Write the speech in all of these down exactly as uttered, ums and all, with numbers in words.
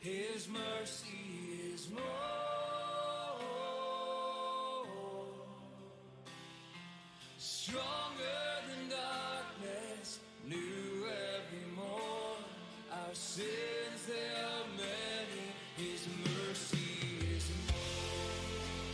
His mercy is more. Stronger than darkness, new every morn. Our sins, they are many, His mercy is more.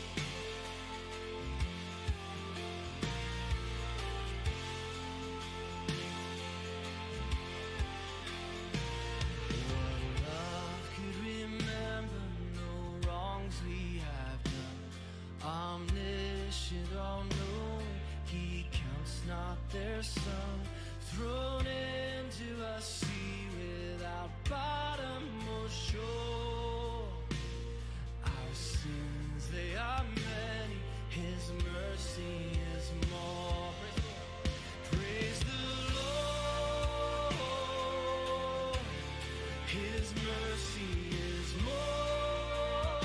What love could remember, no wrongs we have done. Omniscient, all-knowing, He counts not their sum. Thrown into a sea without bottom or shore. Our sins, they are many, His mercy is more. Praise the Lord. His mercy is more.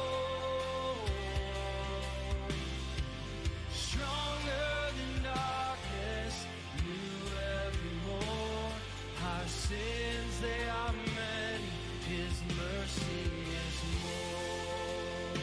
Stronger than darkness, new every morn. Our sins, they are many, His mercy is more.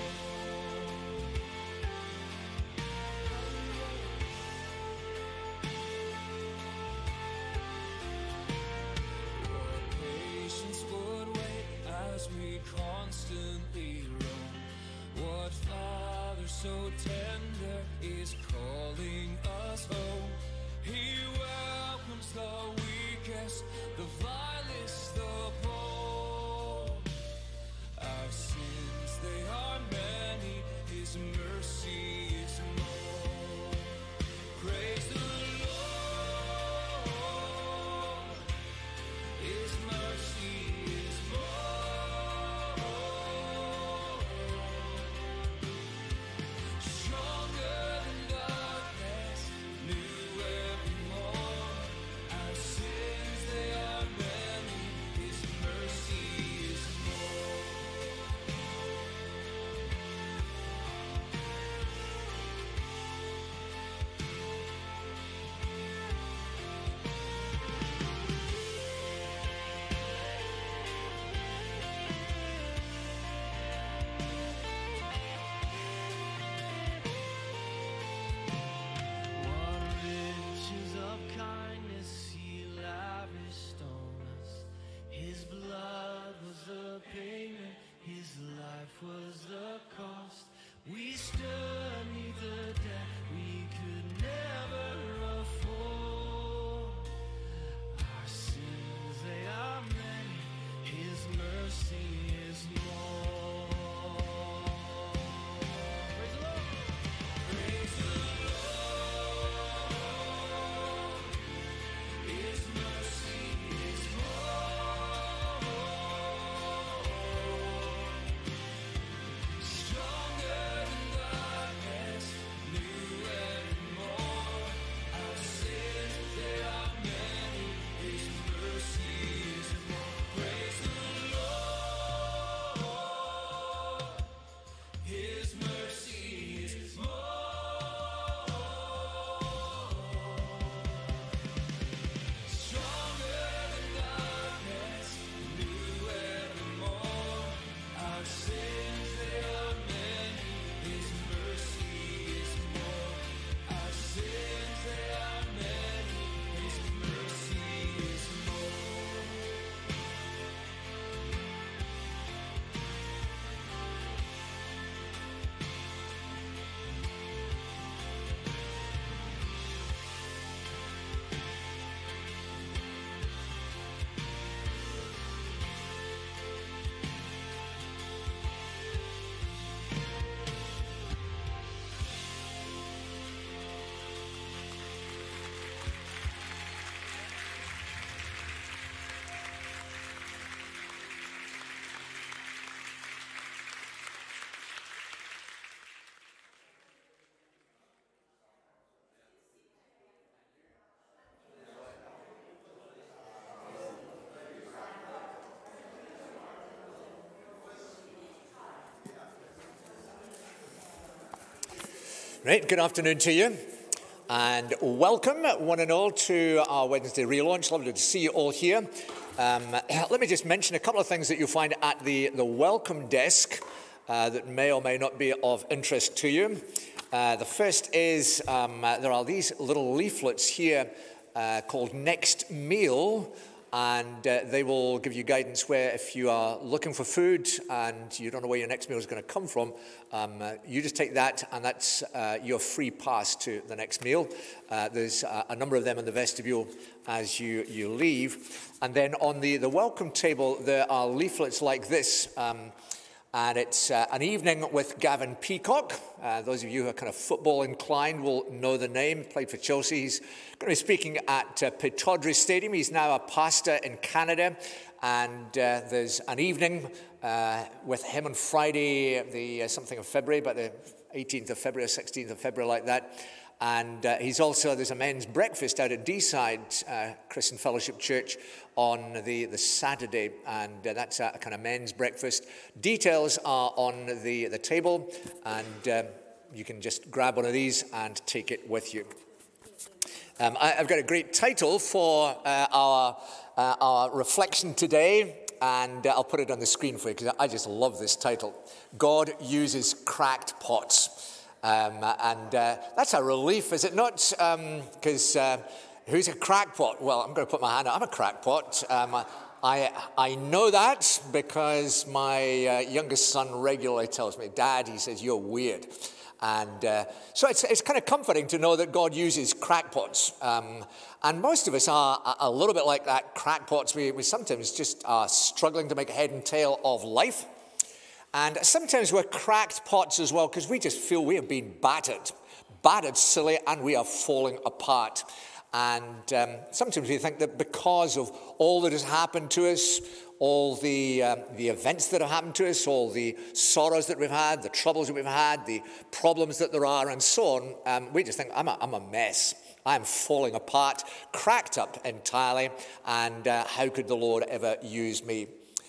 What patience would wait as we constantly roam. What Father so tender is calling us home. He welcomes the weakest, the vilest, the poor. Our sins, they are many, His mercy is more. Praise the Lord. His mercy is more. Stronger than darkness, new every morn. Our sins, they are many, His mercy is more. What riches of kindness He lavished on us. His blood was the payment, His life was the cost. We stood neath the debt we could never afford. Our sins, they are many, His mercy is more. Praise the Lord. Praise the Lord. His mercy is more. Stronger than darkness, new every morn. Our sins, they are many, His mercy is more. Praise the Lord. His mercy is more. Stronger than darkness, new every morn. Our sins, they are many, His mercy is more. Our sins, they are many, His mercy is more. Right, good afternoon to you, and welcome one and all to our Wednesday ReLaunch. Lovely to see you all here. Um, let me just mention a couple of things that you'll find at the, the welcome desk uh, that may or may not be of interest to you. Uh, the first is um, uh, there are these little leaflets here uh, called Next Meal, and uh, they will give you guidance where if you are looking for food and you don't know where your next meal is going to come from, um, uh, you just take that and that's uh, your free pass to the next meal. Uh, there's uh, a number of them in the vestibule as you, you leave. And then on the, the welcome table, there are leaflets like this. Um, And it's uh, an evening with Gavin Peacock. Uh, those of you who are kind of football inclined will know the name. Played for Chelsea. He's going to be speaking at uh, Pittodrie Stadium. He's now a pastor in Canada. And uh, there's an evening uh, with him on Friday, the uh, something of February, but the eighteenth of February or sixteenth of February, like that. And uh, he's also, there's a men's breakfast out at D-Side uh, Christian Fellowship Church on the, the Saturday, and uh, that's a kind of men's breakfast. Details are on the, the table, and uh, you can just grab one of these and take it with you. Um, I, I've got a great title for uh, our, uh, our reflection today, and uh, I'll put it on the screen for you because I just love this title. God Uses Cracked Pots. Um, and uh, that's a relief, is it not? Because um, uh, who's a crackpot? Well, I'm going to put my hand up. I'm a crackpot. Um, I, I know that because my uh, youngest son regularly tells me, Dad, he says, you're weird. And uh, so it's, it's kind of comforting to know that God uses crackpots. Um, and most of us are a, a little bit like that, crackpots. We, we sometimes just are struggling to make a head and tail of life. And sometimes we're cracked pots as well because we just feel we have been battered, battered silly, and we are falling apart. And um, sometimes we think that because of all that has happened to us, all the, um, the events that have happened to us, all the sorrows that we've had, the troubles that we've had, the problems that there are, and so on, um, we just think, I'm a, I'm a mess. I'm falling apart, cracked up entirely, and uh, how could the Lord ever use me?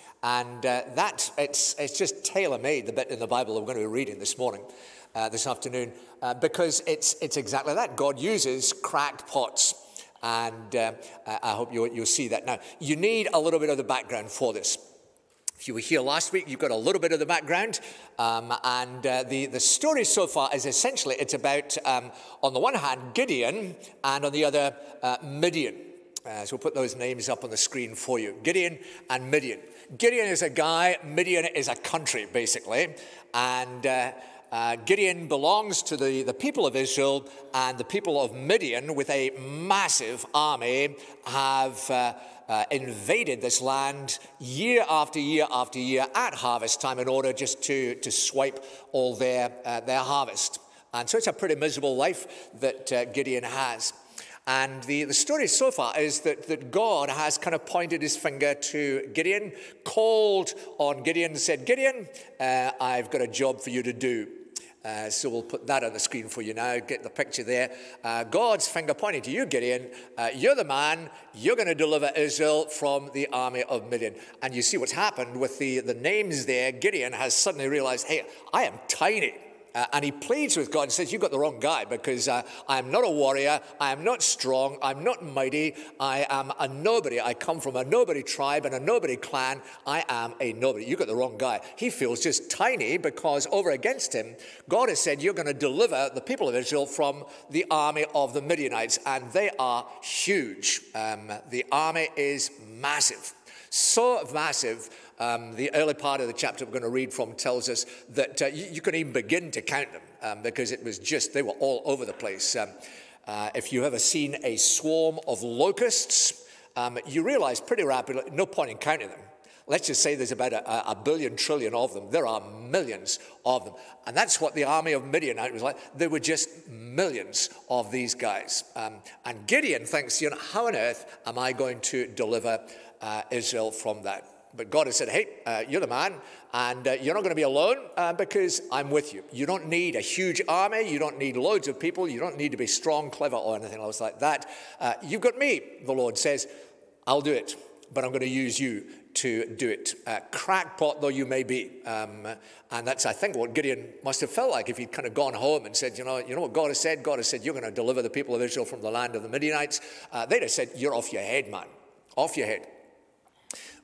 And uh, that, it's, it's just tailor-made, the bit in the Bible that we're going to be reading this morning, uh, this afternoon, uh, because it's, it's exactly that. God uses cracked pots, and uh, I hope you'll, you'll see that. Now, you need a little bit of the background for this. If you were here last week, you've got a little bit of the background, um, and uh, the, the story so far is essentially, it's about, um, on the one hand, Gideon, and on the other, uh, Midian. Uh, so we'll put those names up on the screen for you. Gideon and Midian. Gideon is a guy, Midian is a country, basically. And uh, uh, Gideon belongs to the, the people of Israel, and the people of Midian, with a massive army, have uh, uh, invaded this land year after year after year at harvest time in order just to, to swipe all their, uh, their harvest. And so it's a pretty miserable life that uh, Gideon has. And the, the story so far is that, that God has kind of pointed his finger to Gideon, called on Gideon and said, Gideon, uh, I've got a job for you to do. Uh, so we'll put that on the screen for you now, get the picture there. Uh, God's finger pointing to you, Gideon. Uh, you're the man. You're going to deliver Israel from the army of Midian. And you see what's happened with the, the names there. Gideon has suddenly realized, hey, I am tiny. Uh, and he pleads with God and says, you've got the wrong guy because uh, I am not a warrior, I am not strong, I'm not mighty, I am a nobody. I come from a nobody tribe and a nobody clan. I am a nobody. You've got the wrong guy. He feels just tiny because over against him, God has said, you're going to deliver the people of Israel from the army of the Midianites. And they are huge. Um, the army is massive. So massive. Um, the early part of the chapter we're going to read from tells us that uh, you, you couldn't even begin to count them um, because it was just, they were all over the place. Um, uh, if you've ever seen a swarm of locusts, um, you realize pretty rapidly, no point in counting them. Let's just say there's about a, a billion trillion of them. There are millions of them. And that's what the army of Midian was like. There were just millions of these guys. Um, and Gideon thinks, you know, how on earth am I going to deliver uh, Israel from that? But God has said, hey, uh, you're the man, and uh, you're not going to be alone uh, because I'm with you. You don't need a huge army. You don't need loads of people. You don't need to be strong, clever, or anything else like that. Uh, you've got me, the Lord says. I'll do it, but I'm going to use you to do it. Uh, crackpot though you may be. Um, and that's, I think, what Gideon must have felt like if he'd kind of gone home and said, you know, you know what God has said? God has said, you're going to deliver the people of Israel from the land of the Midianites. Uh, they'd have said, you're off your head, man. Off your head.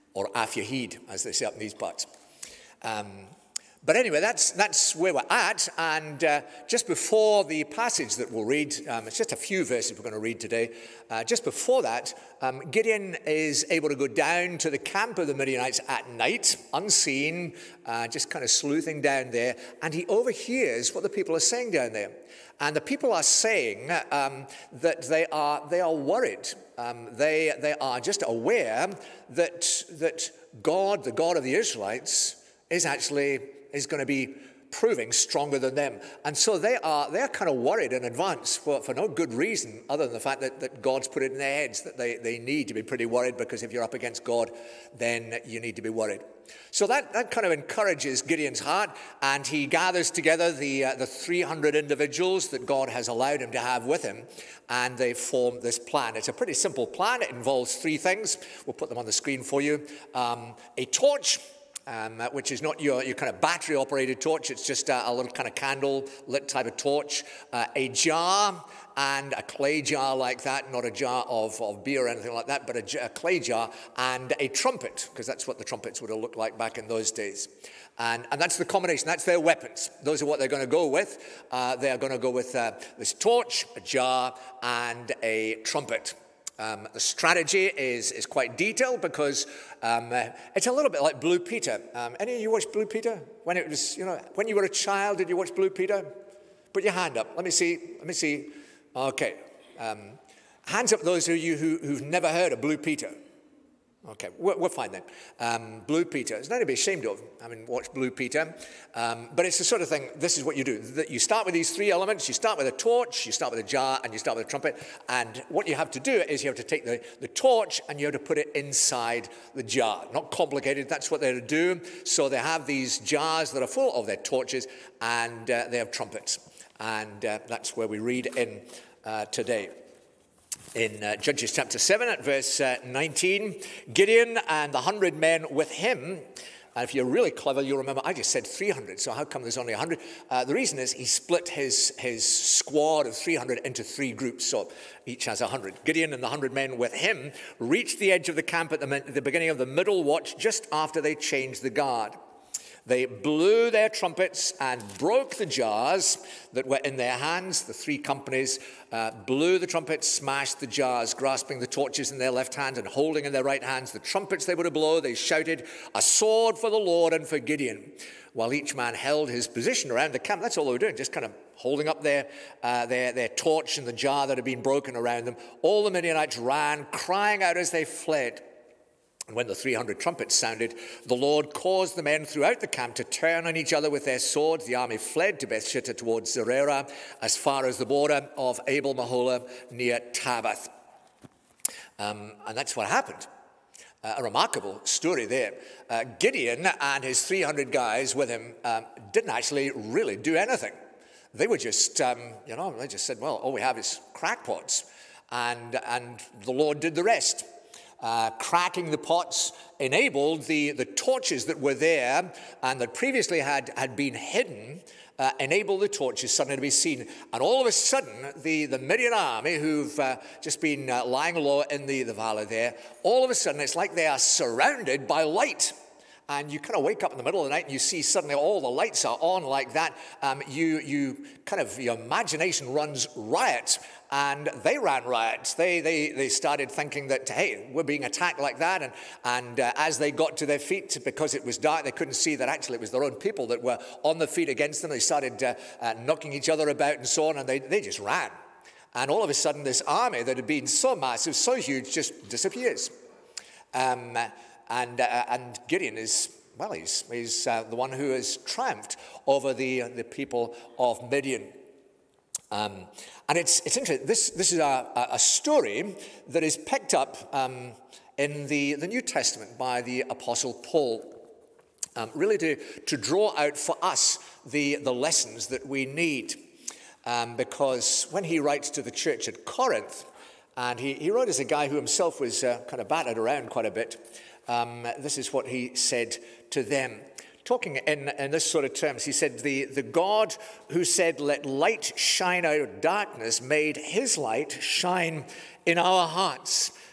or Afyahid, as they say up in these parts. Um, But anyway, that's, that's where we're at, and uh, just before the passage that we'll read, um, it's just a few verses we're going to read today, uh, just before that, um, Gideon is able to go down to the camp of the Midianites at night, unseen, uh, just kind of sleuthing down there, and he overhears what the people are saying down there. And the people are saying um, that they are, they are worried. Um, they, they are just aware that, that God, the God of the Israelites, is actually is going to be proving stronger than them. And so they are they're kind of worried in advance for, for no good reason other than the fact that, that God's put it in their heads that they, they need to be pretty worried, because if you're up against God, then you need to be worried. So that, that kind of encourages Gideon's heart, and he gathers together the, uh, the three hundred individuals that God has allowed him to have with him, and they form this plan. It's a pretty simple plan. It involves three things. We'll put them on the screen for you. Um, a torch, Um, which is not your, your kind of battery-operated torch. It's just a, a little kind of candle-lit type of torch. Uh, a jar, and a clay jar like that, not a jar of, of beer or anything like that, but a, a clay jar, and a trumpet, because that's what the trumpets would have looked like back in those days. And, and that's the combination. That's their weapons. Those are what they're going to go with. Uh, they're going to go with uh, this torch, a jar, and a trumpet. Um, the strategy is, is quite detailed, because um, uh, it's a little bit like Blue Peter. Um, any of you watched Blue Peter? When it was, you know, when you were a child, did you watch Blue Peter? Put your hand up. Let me see. Let me see. Okay. Um, hands up those of you who, who've never heard of Blue Peter. Okay, we're, we're fine then. Um, Blue Peter. It's nothing to be ashamed of. I mean, watch Blue Peter. Um, but it's the sort of thing, this is what you do. You start with these three elements. You start with a torch, you start with a jar, and you start with a trumpet. And what you have to do is you have to take the, the torch and you have to put it inside the jar. Not complicated, that's what they're to do. So they have these jars that are full of their torches, and uh, they have trumpets. And uh, that's where we read in uh, today. In uh, Judges chapter seven at verse uh, nineteen, Gideon and the hundred men with him. And if you're really clever, you'll remember I just said three hundred, so how come there's only one hundred? Uh, the reason is he split his, his squad of three hundred into three groups, so each has one hundred. Gideon and the hundred men with him reached the edge of the camp at the, the beginning of the middle watch, just after they changed the guard. They blew their trumpets and broke the jars that were in their hands. The three companies uh, blew the trumpets, smashed the jars, grasping the torches in their left hand and holding in their right hands the trumpets they were to blow. They shouted, "A sword for the Lord and for Gideon," while each man held his position around the camp. That's all they were doing, just kind of holding up their, uh, their, their torch and the jar that had been broken around them. All the Midianites ran, crying out as they fled. And when the three hundred trumpets sounded, the Lord caused the men throughout the camp to turn on each other with their swords. The army fled to Bethshittah towards Zererah, as far as the border of Abel-Meholah near Tabbath. Um, and that's what happened. Uh, a remarkable story there. Uh, Gideon and his three hundred guys with him um, didn't actually really do anything. They were just, um, you know, they just said, well, all we have is crackpots. And, and the Lord did the rest. Uh, cracking the pots enabled the, the torches that were there and that previously had, had been hidden, uh, enabled the torches suddenly to be seen. And all of a sudden, the, the Midian army, who've uh, just been uh, lying low in the, the valley there, all of a sudden it's like they are surrounded by light. And you kind of wake up in the middle of the night and you see suddenly all the lights are on like that. Um, you, you kind of, your imagination runs riot. And they ran riot. They, they, they started thinking that, hey, we're being attacked like that. And, and uh, as they got to their feet, because it was dark, they couldn't see that actually it was their own people that were on the feet against them. They started uh, uh, knocking each other about and so on, and they, they just ran. And all of a sudden, this army that had been so massive, so huge, just disappears. Um, and, uh, and Gideon is, well, he's, he's uh, the one who has triumphed over the, uh, the people of Midian. Um, and it's, it's interesting, this, this is a, a story that is picked up um, in the, the New Testament by the Apostle Paul, um, really to, to draw out for us the, the lessons that we need. Um, because when he writes to the church at Corinth, and he, he wrote as a guy who himself was uh, kind of battered around quite a bit, um, this is what he said to them. Talking in, in this sort of terms, he said, the, the God who said, "Let light shine out of darkness," made his light shine in our hearts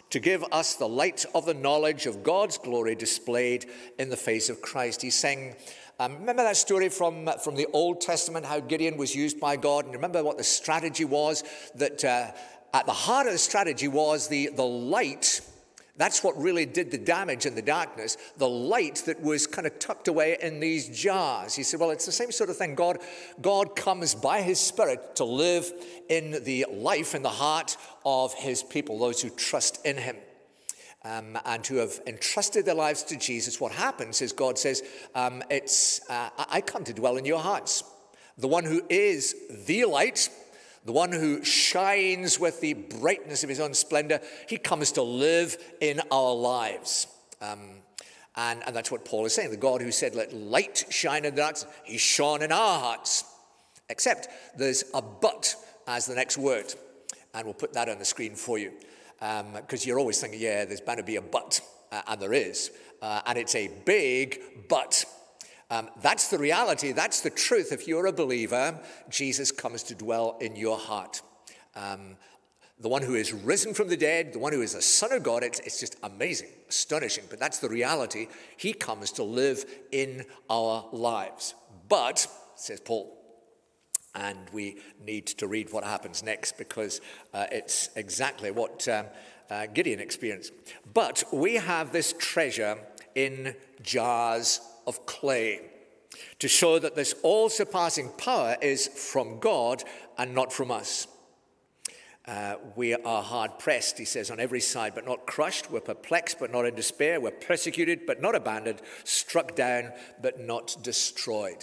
to give us the light of the knowledge of God's glory displayed in the face of Christ. He's saying, um, remember that story from, from the Old Testament, how Gideon was used by God? And remember what the strategy was? That uh, at the heart of the strategy was the, the light. That's what really did the damage in the darkness, the light that was kind of tucked away in these jars. He said, well, it's the same sort of thing. God, God comes by his Spirit to live in the life, in the heart of his people, those who trust in him. Um, and who have entrusted their lives to Jesus. What happens is God says, um, it's, uh, I come to dwell in your hearts. The one who is the light, the one who shines with the brightness of his own splendor, he comes to live in our lives. Um, and, and that's what Paul is saying. The God who said, let light shine in the darkness, he shone in our hearts. Except there's a but as the next word. And we'll put that on the screen for you. Because um, you're always thinking, yeah, there's bound to be a but, uh, and there is. Uh, and it's a big but. Um, that's the reality, that's the truth. If you're a believer, Jesus comes to dwell in your heart. Um, the one who is risen from the dead, the one who is the Son of God, it's, it's just amazing, astonishing. But that's the reality. He comes to live in our lives. But, says Paul, and we need to read what happens next because uh, it's exactly what um, uh, Gideon experienced. But we have this treasure in jars of clay to show that this all-surpassing power is from God and not from us. Uh, we are hard-pressed, he says, on every side, but not crushed. We're perplexed, but not in despair. We're persecuted, but not abandoned. Struck down, but not destroyed.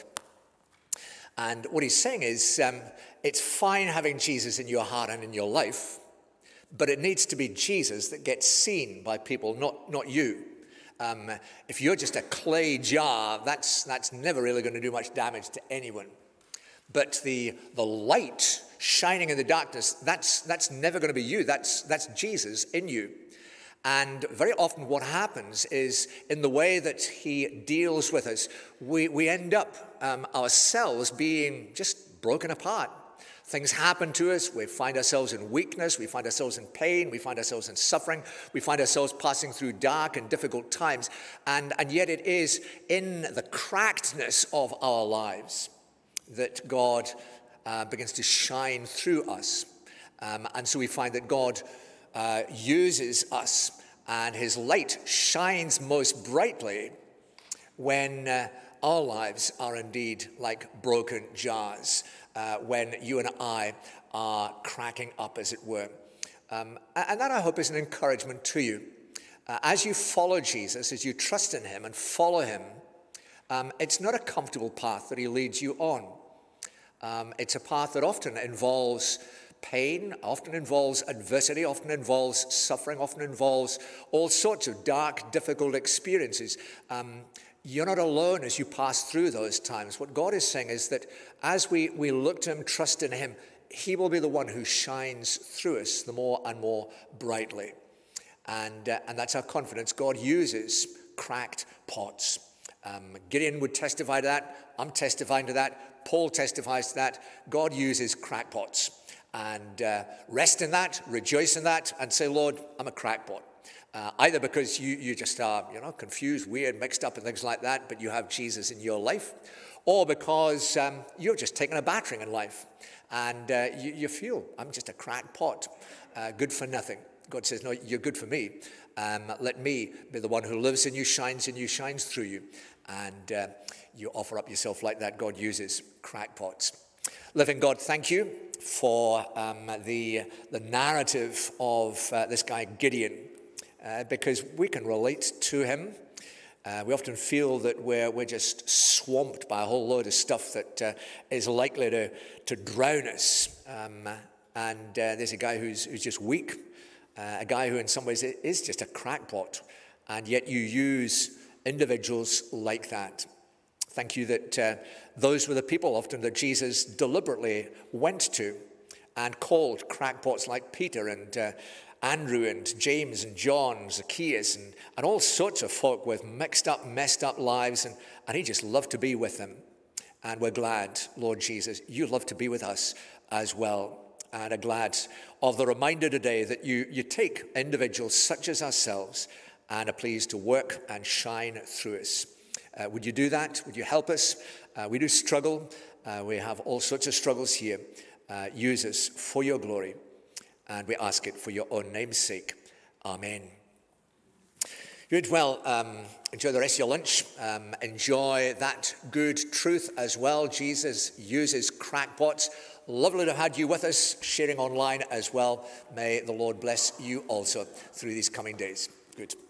And what he's saying is, um, it's fine having Jesus in your heart and in your life, but it needs to be Jesus that gets seen by people, not, not you. Um, if you're just a clay jar, that's, that's never really going to do much damage to anyone. But the, the light shining in the darkness, that's, that's never going to be you. That's, that's Jesus in you. And very often what happens is in the way that he deals with us, we, we end up um, ourselves being just broken apart. Things happen to us. We find ourselves in weakness. We find ourselves in pain. We find ourselves in suffering. We find ourselves passing through dark and difficult times. And, and yet it is in the crackedness of our lives that God uh, begins to shine through us. Um, and so we find that God Uh, uses us, and his light shines most brightly when uh, our lives are indeed like broken jars, uh, when you and I are cracking up, as it were. Um, and that, I hope, is an encouragement to you. Uh, as you follow Jesus, as you trust in him and follow him, um, it's not a comfortable path that he leads you on. Um, it's a path that often involves pain, often involves adversity, often involves suffering, often involves all sorts of dark, difficult experiences. Um, you're not alone as you pass through those times. What God is saying is that as we, we look to him, trust in him, he will be the one who shines through us the more and more brightly. And, uh, and that's our confidence. God uses cracked pots. Um, Gideon would testify to that. I'm testifying to that. Paul testifies to that. God uses crackpots. And uh, rest in that, rejoice in that, and say, Lord, I'm a crackpot. Uh, either because you, you just are, you know, confused, weird, mixed up and things like that, but you have Jesus in your life, or because um, you're just taking a battering in life, and uh, you, you feel, I'm just a crackpot, uh, good for nothing. God says, no, you're good for me. Um, let me be the one who lives in you, shines in you, shines through you. And uh, you offer up yourself like that. God uses crackpots. Living God, thank you for um, the, the narrative of uh, this guy Gideon, uh, because we can relate to him. Uh, we often feel that we're, we're just swamped by a whole load of stuff that uh, is likely to, to drown us. Um, and uh, there's a guy who's, who's just weak, uh, a guy who in some ways is just a crackpot, and yet you use individuals like that. Thank you that uh, those were the people often that Jesus deliberately went to and called crackpots like Peter and uh, Andrew and James and John, Zacchaeus, and, and all sorts of folk with mixed up, messed up lives, and, and he just loved to be with them. And we're glad, Lord Jesus, you love to be with us as well. and are glad of the reminder today that you, you take individuals such as ourselves and are pleased to work and shine through us. Uh, would you do that? Would you help us? Uh, we do struggle. Uh, we have all sorts of struggles here. Uh, use us for your glory. And we ask it for your own name's sake. Amen. Good. Well, um, enjoy the rest of your lunch. Um, enjoy that good truth as well. Jesus uses crackpots. Lovely to have had you with us, sharing online as well. May the Lord bless you also through these coming days. Good.